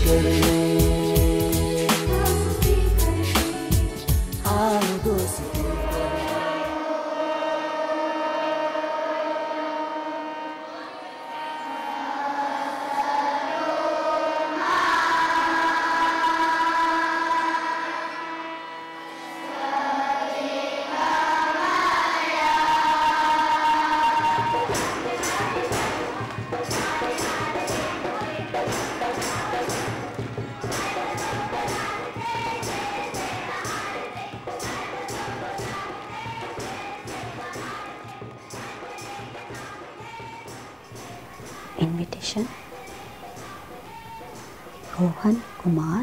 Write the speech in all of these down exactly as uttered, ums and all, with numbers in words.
करने, हाँ दोस्ती करने। इनविटेशन रोहन कुमार,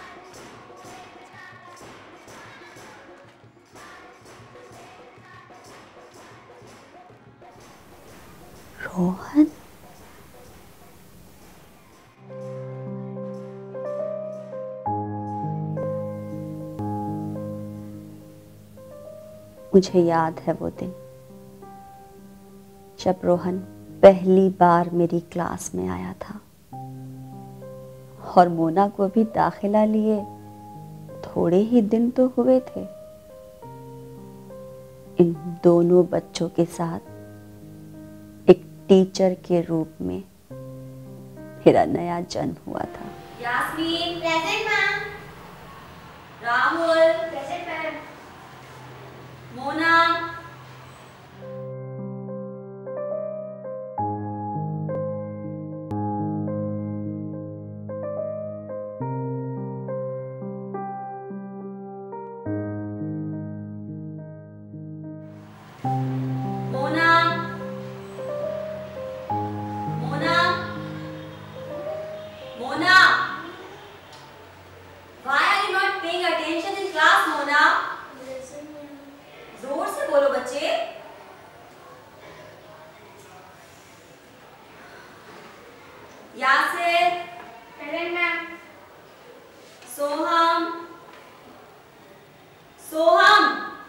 रोहन मुझे याद है वो दिन जब रोहन पहली बार मेरी क्लास में आया था और मोना को भी दाखिला लिए थोड़े ही दिन तो हुए थे। इन दोनों बच्चों के साथ एक टीचर के रूप में मेरा नया जन्म हुआ था। Yasmin present ma'am. Rahul present ma'am. Mona Mona Mona Mona why are you not paying attention in class, Mona? जोर से बोलो बच्चे। Yasir present ma'am. सोहम सोहम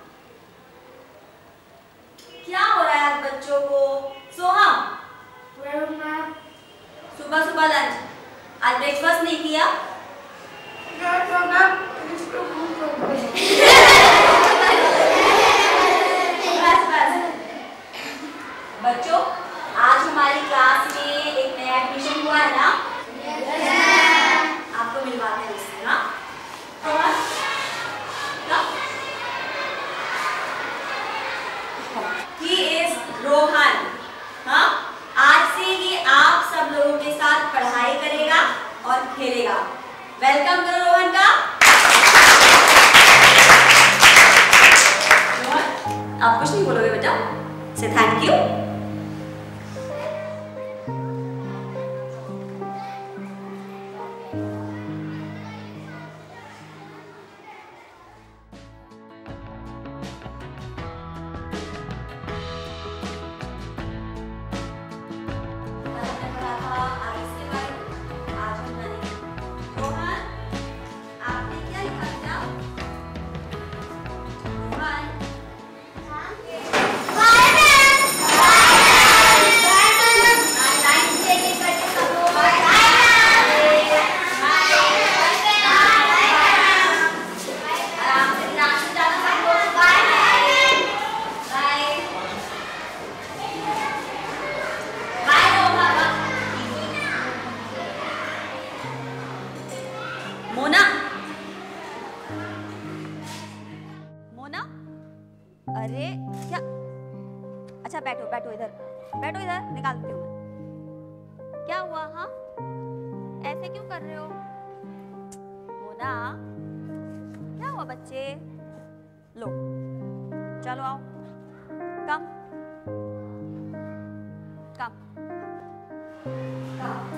क्या हो रहा है आज बच्चों को? सोहम मैम। सुबह सुबह लंच, आज ब्रेकफास्ट नहीं किया? बस बस बच्चों, आज हमारी क्लास में एक नया एडमिशन हुआ है ना? आपको मिलवाते हैं उससे। हाँ He is रोहन। हाँ, आज से ये आप सब लोगों के साथ पढ़ाई करेगा और खेलेगा। वेलकम करो रोहन का। रोहन, आप कुछ नहीं बोलोगे बेटा? से थैंक यू। मोना मोना अरे क्या? अच्छा बैठो बैठो इधर बैठो इधर निकालती हूँ मैं। क्या हुआ? हाँ ऐसे क्यों कर रहे हो? मोना क्या हुआ बच्चे? लो चलो आओ, कम कम कम।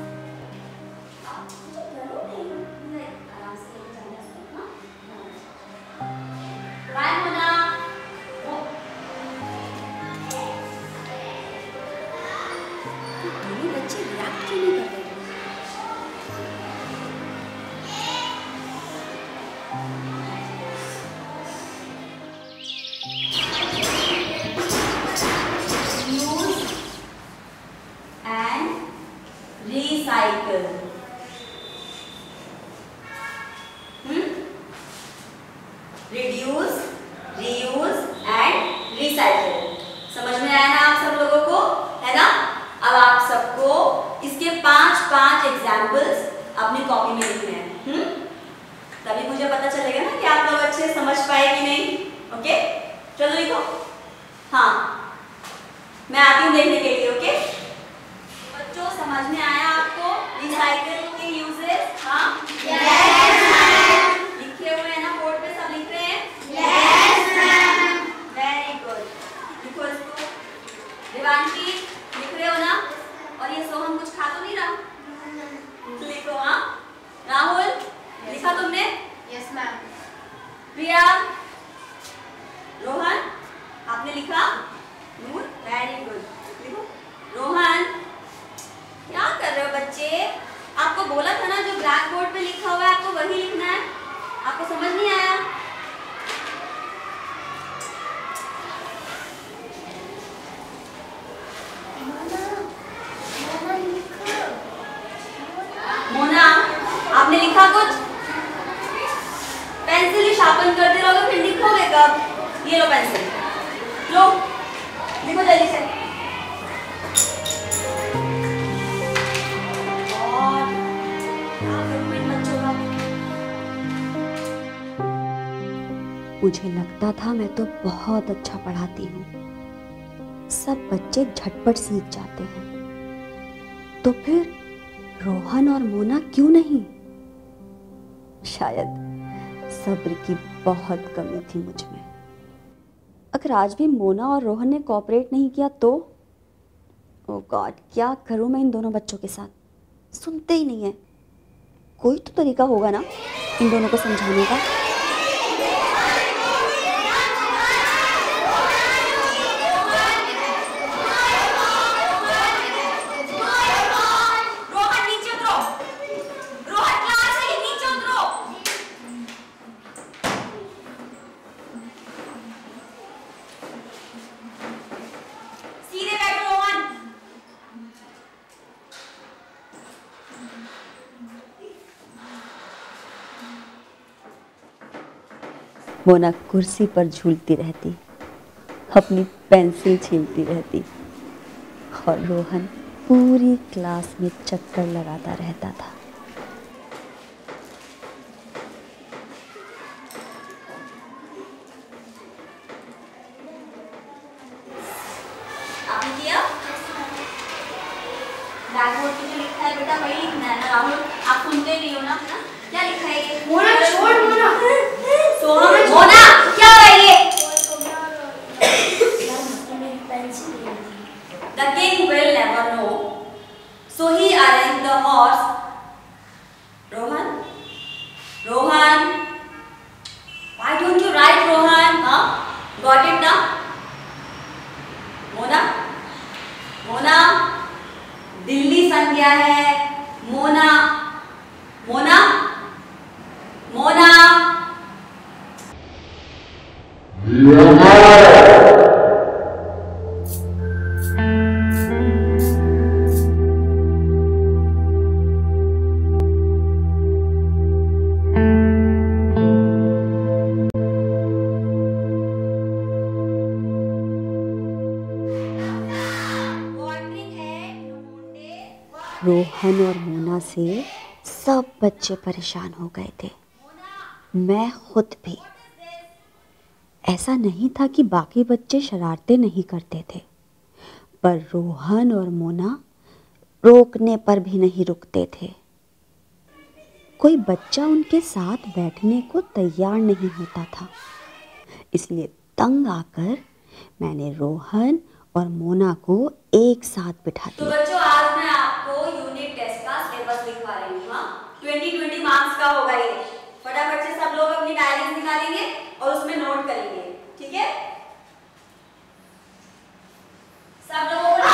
पांच एग्जाम्पल्स अपनी कॉपी में लिखने हैं। हम्म तभी मुझे पता चलेगा ना कि आप लोग अच्छे समझ पाए कि नहीं। ओके चलो लिखो। हाँ मैं आती हूँ देखने के लिए। ओके बच्चों समझ में आया आपको रिसाइकिल के यूजेस? हाँ लिखे हुए हैं ना बोर्ड पे, सब लिख रहे हैं? Very good. लिखो इसको। देवांशी लिख रहे हो ना? और ये सोहम कुछ खा तो नहीं रहा? लिखो। हाँ राहुल लिखा तुमने? Yes ma'am. प्रिया, रोहन आपने लिखा? Noor very good. लिखो। रोहन क्या कर रहे हो बच्चे? आपको बोला था ना जो ब्लैक बोर्ड पे लिखा हुआ है आपको वही लिखना है। आपको समझ नहीं आया? मोना आपने लिखा कुछ? पेंसिल शार्पन करते रहोगे फिर लिखोगे कब? ये लो पेंसिल, लो लिखो जल्दी से। और क्या करूं इन बच्चों का? मुझे लगता था मैं तो बहुत अच्छा पढ़ाती हूँ, सब बच्चे झटपट सीख जाते हैं, तो फिर रोहन और मोना क्यों नहीं? शायद सब्र की बहुत कमी थी मुझ में। अगर आज भी मोना और रोहन ने कोऑपरेट नहीं किया तो? ओह गॉड, क्या करूं मैं इन दोनों बच्चों के साथ? सुनते ही नहीं है। कोई तो तरीका होगा ना इन दोनों को समझाने का। मोना कुर्सी पर झूलती रहती, अपनी पेंसिल छीलती रहती, और रोहन पूरी क्लास में चक्कर लगाता रहता था। आपने किया? ब्लैक बोर्ड पे जो लिखा है बेटा वही लिखना है ना राहुल? आप सुनते नहीं हो ना? ना? क्या लिखा है ये? मोना छोड़ मोना। सोहम मोना क्या है ये? The king will never know, so he arranged the horse. Rohan, Rohan, why don't you write Rohan? Huh? Got it now? Mona, Mona, Delhi संज्ञा है। मोना, मोना, मोना। रोहन और मोना से सब बच्चे परेशान हो गए थे, मैं खुद भी। ऐसा नहीं था कि बाकी बच्चे शरारतें नहीं करते थे, पर रोहन और मोना रोकने पर भी नहीं रुकते थे। कोई बच्चा उनके साथ बैठने को तैयार नहीं होता था, इसलिए तंग आकर मैंने रोहन और मोना को एक साथ बिठा तो दिया। बच्चों आज मैं आपको यूनिट टेस्ट का सिलेबस लिखवा रही हूँ। हाँ ट्वेंटी ट्वेंटी मार्क्स का होगा ये। फटाफट से सब लोग अपनी डायरीज निकालेंगे और उसमें नोट करेंगे, ठीक है? सब लोगों को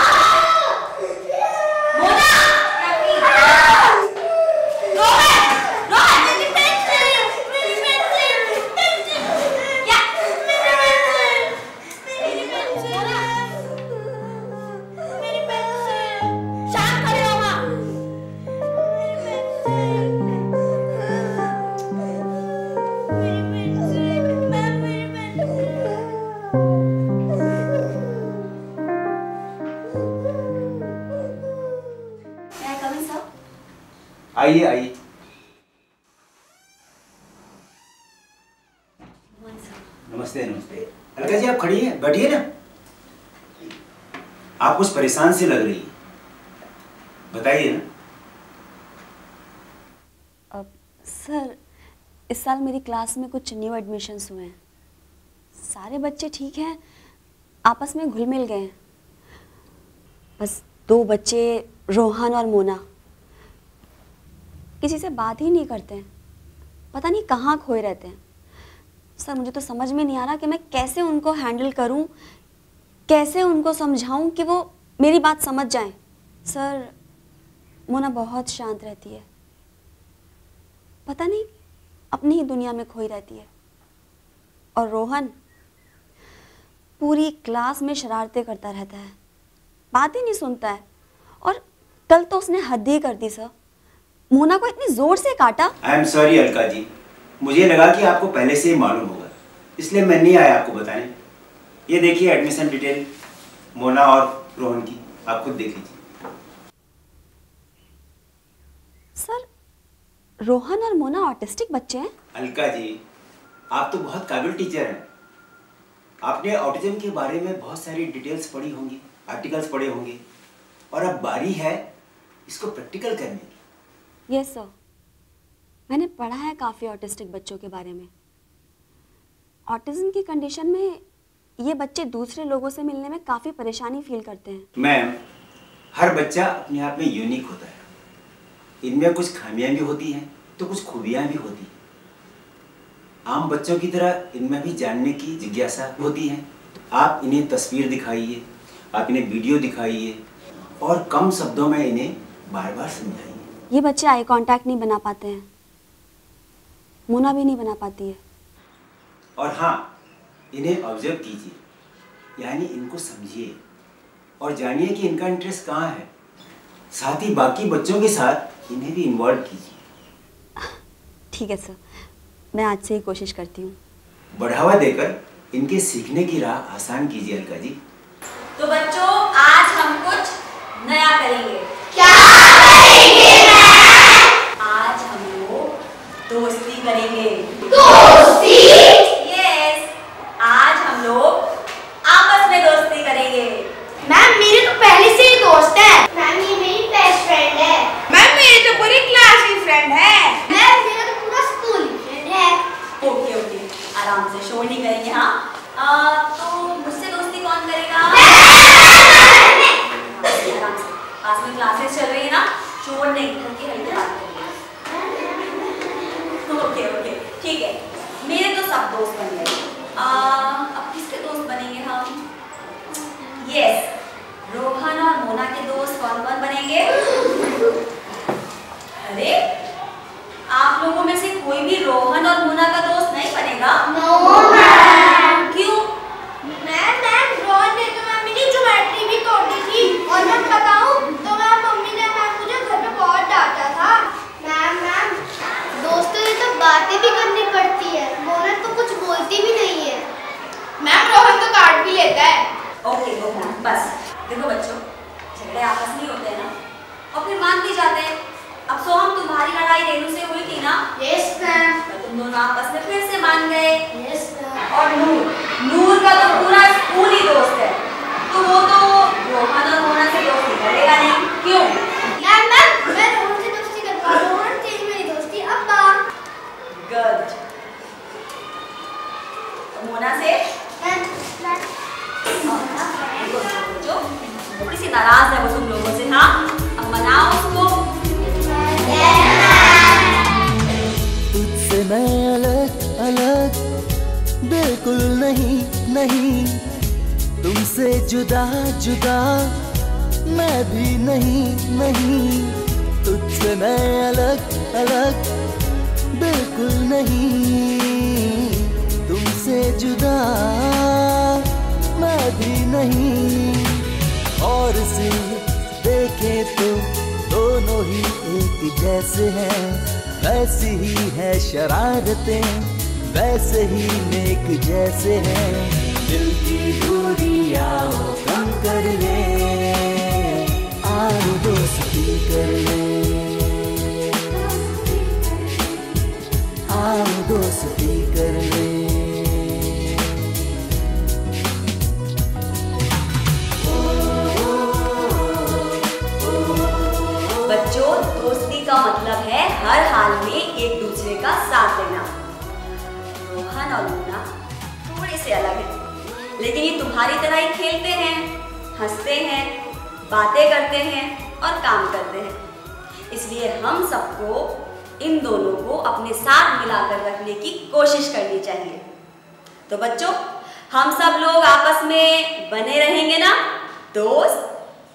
मोना कैप्टी रोहन रोहन मेरी पेंसिल मेरी पेंसिल पेंसिल क्या मेरी पेंसिल मेरी पेंसिल शांत खड़े हो वहाँ। आइए आइए। नमस्ते नमस्ते। अलका जी आप खड़ी हैं, बैठिए ना। आप कुछ परेशान सी लग रही है, बताइए ना। अब सर, इस साल मेरी क्लास में कुछ न्यू एडमिशन्स हुए हैं। सारे बच्चे ठीक हैं, आपस में घुल मिल गए हैं। बस दो बच्चे, रोहन और मोना, किसी से बात ही नहीं करते हैं। पता नहीं कहाँ खोए रहते हैं। सर मुझे तो समझ में नहीं आ रहा कि मैं कैसे उनको हैंडल करूं, कैसे उनको समझाऊं कि वो मेरी बात समझ जाएं। सर मोना बहुत शांत रहती है, पता नहीं अपनी ही दुनिया में खोई रहती है। और रोहन पूरी क्लास में शरारतें करता रहता है, बात ही नहीं सुनता है। और कल तो उसने हद ही कर दी सर, मोना को इतनी जोर से काटा। I am sorry Alka ji, मुझे लगा कि आपको पहले से ही मालूम होगा, इसलिए मैं नहीं आया आपको बताने। ये देखिए एडमिशन डिटेल मोना और रोहन की, आप खुद देख लीजिए। सर रोहन और मोना ऑटिस्टिक बच्चे हैं? अलका जी आप तो बहुत काबिल टीचर हैं। आपने ऑटिज्म के बारे में बहुत सारी डिटेल्स पढ़ी होंगी, आर्टिकल्स पढ़े होंगे, और अब बारी है इसको प्रैक्टिकल करने की। यस सर, मैंने पढ़ा है काफ़ी ऑटिस्टिक बच्चों के बारे में। ऑटिज्म की कंडीशन में ये बच्चे दूसरे लोगों से मिलने में काफ़ी परेशानी फील करते हैं। मैम, हर बच्चा अपने आप में यूनिक होता है। इनमें कुछ खामियां भी होती हैं तो कुछ खूबियां भी होती हैं। आम बच्चों की तरह इनमें भी जानने की जिज्ञासा होती है। आप इन्हें तस्वीर दिखाइए, आप इन्हें वीडियो दिखाइए और कम शब्दों में इन्हें बार बार समझाइए। ये बच्चे आई कांटेक्ट नहीं बना पाते हैं, मोना भी नहीं बना पाती है। और हाँ, इन्हें ऑब्जर्व कीजिए, यानी इनको समझिए और जानिए कि इनका इंटरेस्ट कहाँ है। साथ ही बाकी बच्चों के साथ इन्हें भी इन्वॉल्व कीजिए। ठीक है सर, मैं आज से ही कोशिश करती हूँ। बढ़ावा देकर इनके सीखने की राह आसान कीजिए अलका जी। तो बच्चों आज हम कुछ नया करेंगे। क्या करेंगे मैम? आज हम लोग दोस्ती करेंगे। दोस्ती? यस, आज हम लोग आपस में दोस्ती करेंगे। मैम मेरे तो पहले से ही दोस्त है। मैम ये मेरी बेस्ट फ्रेंड है। मैम मेरी तो पूरी क्लास की फ्रेंड है। मैम मेरा तो पूरा स्कूल की फ्रेंड है। ओके ओके, आराम से, शोर नहीं करेंगे। हाँ आ, तो मुझसे दोस्ती कौन करेगा? आराम से, पास में क्लासेस चल रही है ना, शोर नहीं, हल्की हल्की बात करिए। ओके ओके ठीक है, मेरे तो सब दोस्त बन गए। अब किसके दोस्त बनेंगे हम? यस, रोहन और मोना के दोस्त कौन कौन बनेंगे? अरे आप लोगों में से कोई भी रोहन और मोना का दोस्त नहीं बनेगा? No ma'am. क्यों? मैम मैम रोहन ने तो मैम मेरी ज्योमेट्री भी तोड़ दी थी। और मैं बताऊं तो मैम मम्मी ने मैम मुझे घर पे बहुत डांटा था। मैम मैम दोस्तों से तो बातें भी करनी पड़ती है, मोना तो कुछ बोलती भी नहीं है। मैम रोहन तो काट भी लेता है। ओके ओके बस। देखो बच्चों, झगड़े आपस में होते हैं ना, और फिर मान भी जाते हैं। अब सो हम तुम्हारी लड़ाई रेनू से हुई थी ना? Yes ma'am. तो तुम दोनों आपस में फिर से मान गए। Yes ma'am. और नूर, नूर का तो पूरा स्कूल ही दोस्त है, तो वो तो रोहन और मोना से दोस्ती करेगा नहीं। क्यों? मैम मैम मैं रोहन से दोस्ती करता हूं। रोहन तेरी मेरी दोस्ती अब्बा। गुड। तो मोना से? मैम मैम जो थोड़ी सी नाराज है वो तुम लोगों से। हाँ अब मनाओ उसको। तुझसे मैं अलग अलग बिल्कुल नहीं नहीं, तुमसे जुदा जुदा मैं भी नहीं नहीं, तुझसे मैं अलग अलग बिल्कुल नहीं, तुमसे जुदा मैं भी नहीं। और से देखे तो दोनों ही एक जैसे हैं, वैसी ही है शरारतें, वैसे ही नेक जैसे हैं। दिल की दूरियां कम कर ले, आओ दोस्ती कर ले। दोस्ती का मतलब है हर हाल में एक दूसरे का साथ देना। रोहन और मोना थोड़े से अलग हैं, लेकिन ये तुम्हारी तरह ही खेलते हैं, हंसते हैं, बातें करते हैं और काम करते हैं। इसलिए हम सबको इन दोनों को अपने साथ मिलाकर रखने की कोशिश करनी चाहिए। तो बच्चों, हम सब लोग आपस में बने रहेंगे ना दोस्त?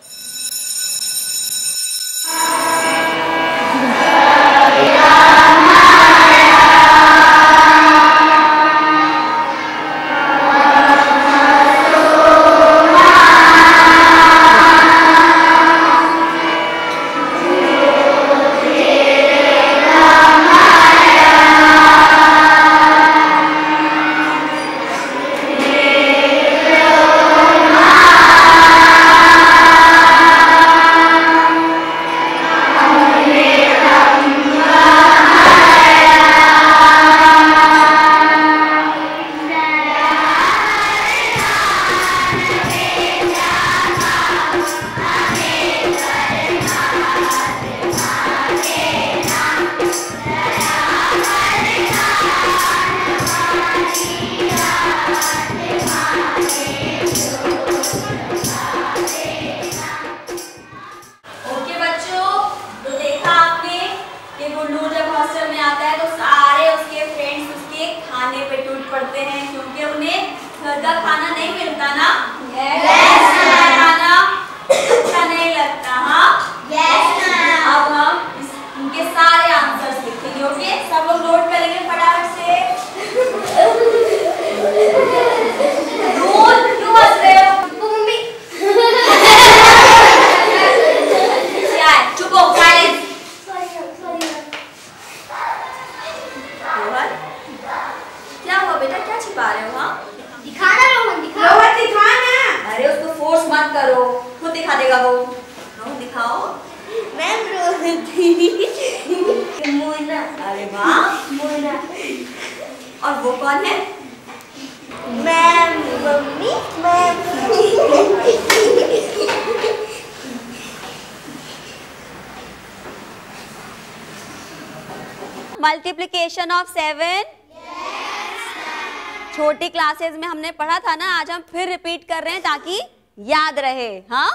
पड़ते हैं क्योंकि उन्हें घर का खाना नहीं मिलता ना। yes, खाना अच्छा नहीं लगता। हाँ yes, अब हम उनके सारे आंसर्स लिखेंगे। ओके, सब लोग नोट करेंगे फटाफट से। दूर क्यों हंस रहे हो? मम्मी क्या है? चुप हो, साइलेंस। क्या हुआ बेटा, क्या छिपा रहे हो? हाँ दिखाना रोहन, दिखा। रोहन दिखाना। अरे उसको फोर्स मत करो, खुद दिखा देगा वो। रोहन दिखाओ। मैम रोहन थी मोना। अरे वाह, मोना। और वो कौन है? Ma'am mummy. Ma'am multiplication of seven छोटी क्लासेस में हमने पढ़ा था ना, आज हम फिर रिपीट कर रहे हैं ताकि याद रहे। हाँ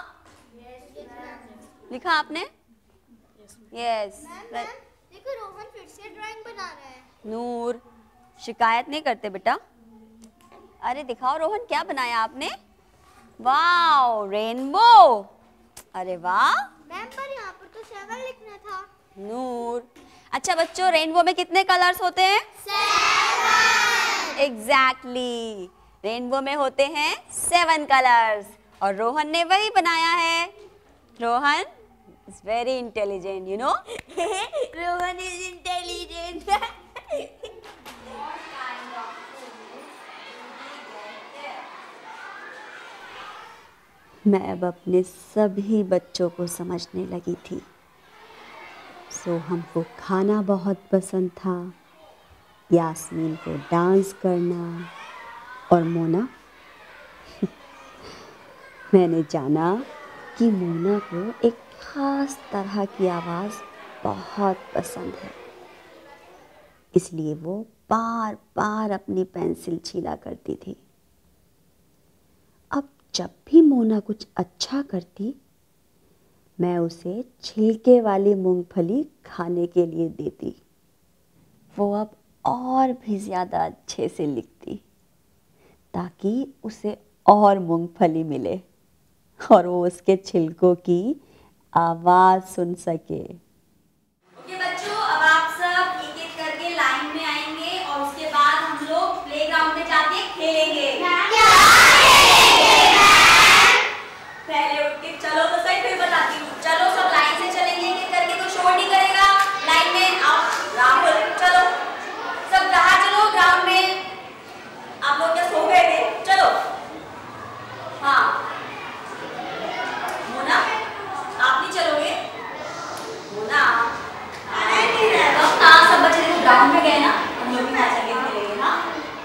लिखा आपने? यस। देखो रोहन फिर से ड्राइंग बना रहा है। नूर, शिकायत नहीं करते बेटा। अरे दिखाओ रोहन, क्या बनाया आपने? Wow, rainbow. अरे वाह मैम, पर यहाँ पर तो सेवन लिखना था। नूर, अच्छा बच्चों, रेनबो में कितने कलर्स होते हैं? सेवन। एग्जैक्टली, रेनबो में होते हैं सेवन कलर्स और रोहन ने वही बनाया है। Rohan is very intelligent, you know. Rohan is intelligent. मैं अब अपने सभी बच्चों को समझने लगी थी। सो हमको खाना बहुत पसंद था, यास्मीन को डांस करना, और मोना मैंने जाना कि मोना को एक ख़ास तरह की आवाज़ बहुत पसंद है, इसलिए वो बार बार अपनी पेंसिल छीला करती थी। अब जब भी मोना कुछ अच्छा करती, मैं उसे छिलके वाली मूंगफली खाने के लिए देती। वो अब और भी ज़्यादा अच्छे से लिखती ताकि उसे और मूंगफली मिले और वो उसके छिलकों की आवाज़ सुन सके। ओके बच्चों, अब आप सब एक एक करके लाइन में आएंगे और उसके बाद हम लोग प्लेग्राउंड में जाके खेलेंगे। पहले उठ के चलो तो सही, फिर बताती हूँ। चलो सब लाइन से चलेंगे, एक एक करके, कोई शोर नहीं करेगा। लाइन में आओ। राहुल चलो, सब बाहर चलो ग्राउंड में। आप लोग क्या सो गए थे? चलो। हाँ मोना, आप नहीं चलोगे? मोना हाँ, सब बच्चे ग्राउंड में गए ना, हम लोग भी मैच आगे खेलेंगे। हाँ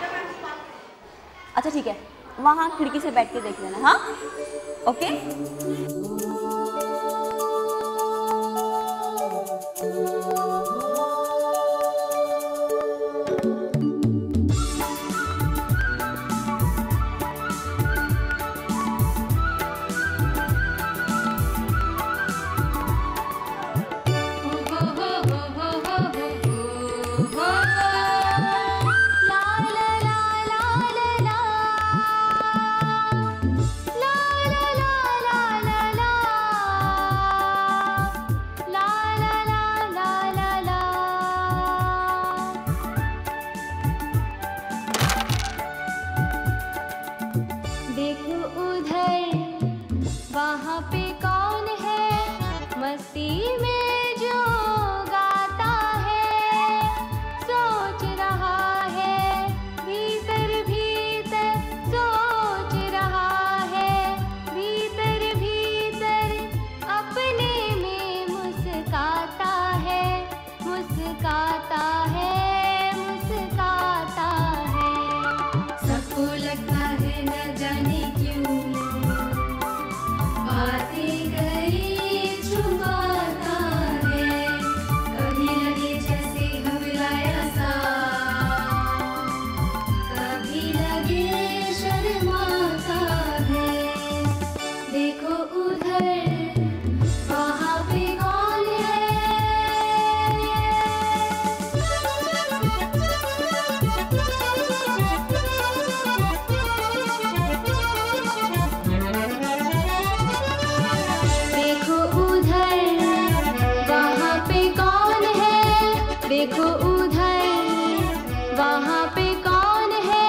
अच्छा ठीक है, वहाँ खिड़की से बैठ के देख लेना। हाँ ओके। मुस्काता है मुस्काता है। सबको लगता है न जाने क्यों बातें गई छुपाता है। कभी लगे जैसे घबराया सा, कभी लगे शर्माता है। देखो उधर वहाँ पे कौन है। देखो उधर वहाँ पे कौन है। देखो उधर वहाँ पे कौन है।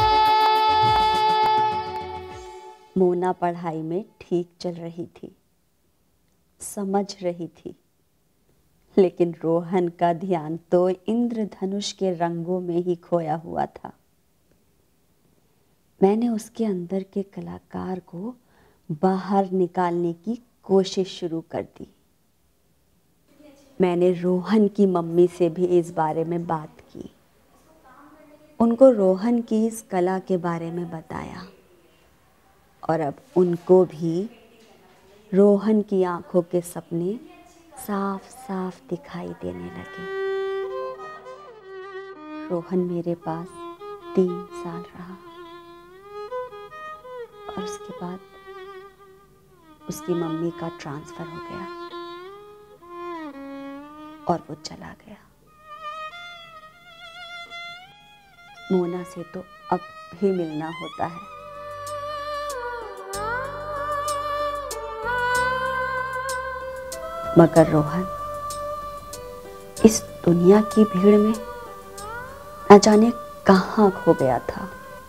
मोना पढ़ाई में ठीक चल रही थी, समझ रही थी, लेकिन रोहन का ध्यान तो इंद्रधनुष के रंगों में ही खोया हुआ था। मैंने उसके अंदर के कलाकार को बाहर निकालने की कोशिश शुरू कर दी। मैंने रोहन की मम्मी से भी इस बारे में बात की, उनको रोहन की इस कला के बारे में बताया और अब उनको भी रोहन की आंखों के सपने साफ साफ दिखाई देने लगे। रोहन मेरे पास तीन साल रहा और उसके बाद उसकी मम्मी का ट्रांसफर हो गया और वो चला गया। मोना से तो अब भी मिलना होता है। मगर रोहन इस दुनिया की भीड़ में न जाने कहाँ खो गया था।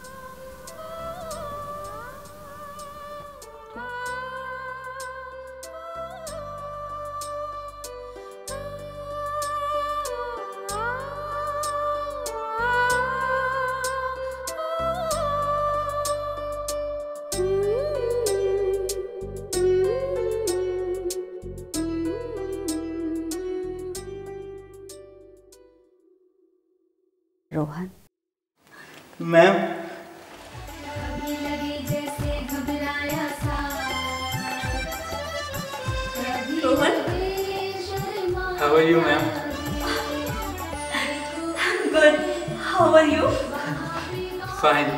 रोहन मैम, कभी लगे जैसे घबराया सा, कभी रोहन? लगे शर्माता how are you ma'am? Good, how are you? Fine.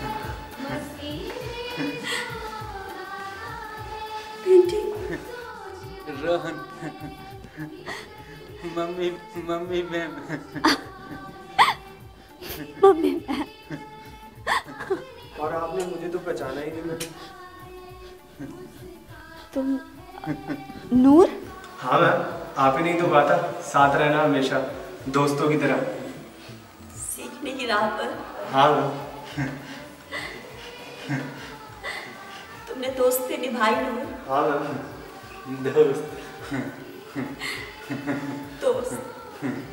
Painting? Rohan, mummy mummy ma'am. Mummy और आपने मुझे तो पहचाना ही नहीं मैम। तुम नूर? हाँ मैम, आप ही नहीं तो कहा था साथ रहना हमेशा दोस्तों की तरह। सीखने की राह पर हाँ मैम। तुमने दोस्ती निभाई नूर। हाँ मैम, दोस्त। दोस्त